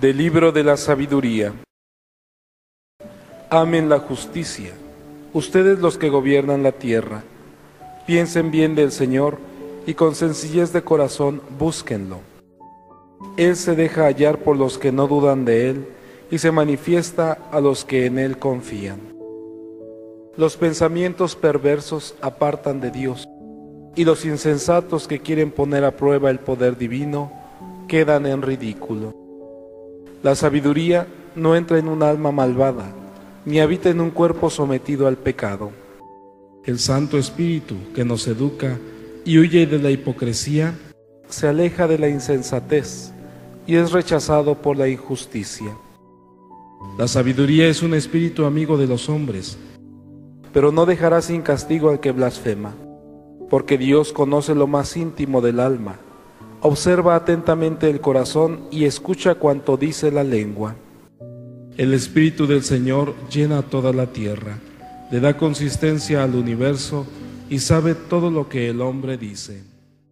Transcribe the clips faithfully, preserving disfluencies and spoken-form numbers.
Del libro de la sabiduría. Amen la justicia, ustedes los que gobiernan la tierra. Piensen bien del Señor y con sencillez de corazón búsquenlo. Él se deja hallar por los que no dudan de Él y se manifiesta a los que en Él confían. Los pensamientos perversos apartan de Dios, y los insensatos que quieren poner a prueba el poder divino quedan en ridículo. La sabiduría no entra en un alma malvada, ni habita en un cuerpo sometido al pecado. El Santo Espíritu que nos educa y huye de la hipocresía, se aleja de la insensatez y es rechazado por la injusticia. La sabiduría es un espíritu amigo de los hombres, pero no dejará sin castigo al que blasfema, porque Dios conoce lo más íntimo del alma, observa atentamente el corazón y escucha cuanto dice la lengua. El Espíritu del Señor llena toda la tierra, le da consistencia al universo y sabe todo lo que el hombre dice.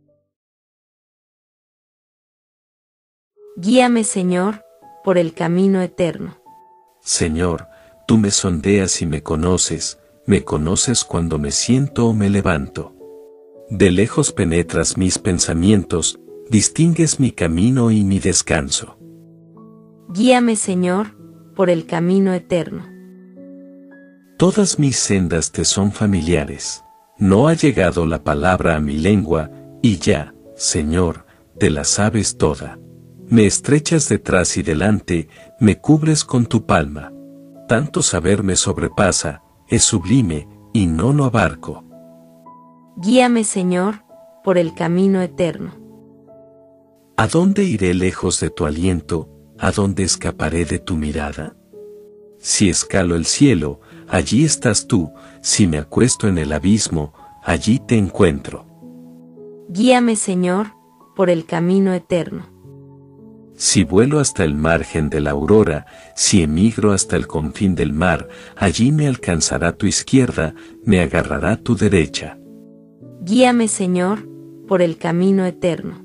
Guíame, Señor, por el camino eterno. Señor, tú me sondeas y me conoces, me conoces cuando me siento o me levanto. De lejos penetras mis pensamientos, distingues mi camino y mi descanso. Guíame, Señor, por el camino eterno. Todas mis sendas te son familiares. No ha llegado la palabra a mi lengua, y ya, Señor, te la sabes toda. Me estrechas detrás y delante, me cubres con tu palma. Tanto saber me sobrepasa, es sublime, y no lo abarco. Guíame, Señor, por el camino eterno. ¿A dónde iré lejos de tu aliento? ¿A dónde escaparé de tu mirada? Si escalo el cielo, allí estás tú, si me acuesto en el abismo, allí te encuentro. Guíame, Señor, por el camino eterno. Si vuelo hasta el margen de la aurora, si emigro hasta el confín del mar, allí me alcanzará tu izquierda, me agarrará tu derecha. Guíame, Señor, por el camino eterno.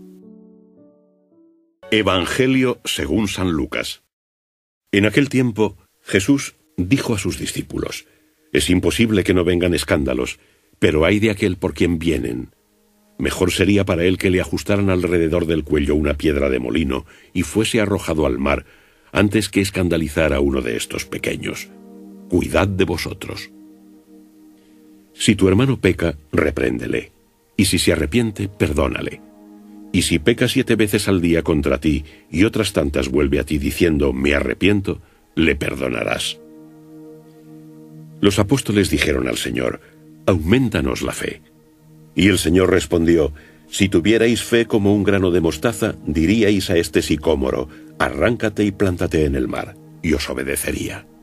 Evangelio según San Lucas. En aquel tiempo, Jesús dijo a sus discípulos: Es imposible que no vengan escándalos, pero hay de aquel por quien vienen. Mejor sería para él que le ajustaran alrededor del cuello una piedra de molino y fuese arrojado al mar, antes que escandalizar a uno de estos pequeños. Cuidad de vosotros. Si tu hermano peca, repréndele, y si se arrepiente, perdónale. Y si peca siete veces al día contra ti, y otras tantas vuelve a ti diciendo, me arrepiento, le perdonarás. Los apóstoles dijeron al Señor, aumentanos la fe. Y el Señor respondió, si tuvierais fe como un grano de mostaza, diríais a este sicómoro, arráncate y plántate en el mar, y os obedecería.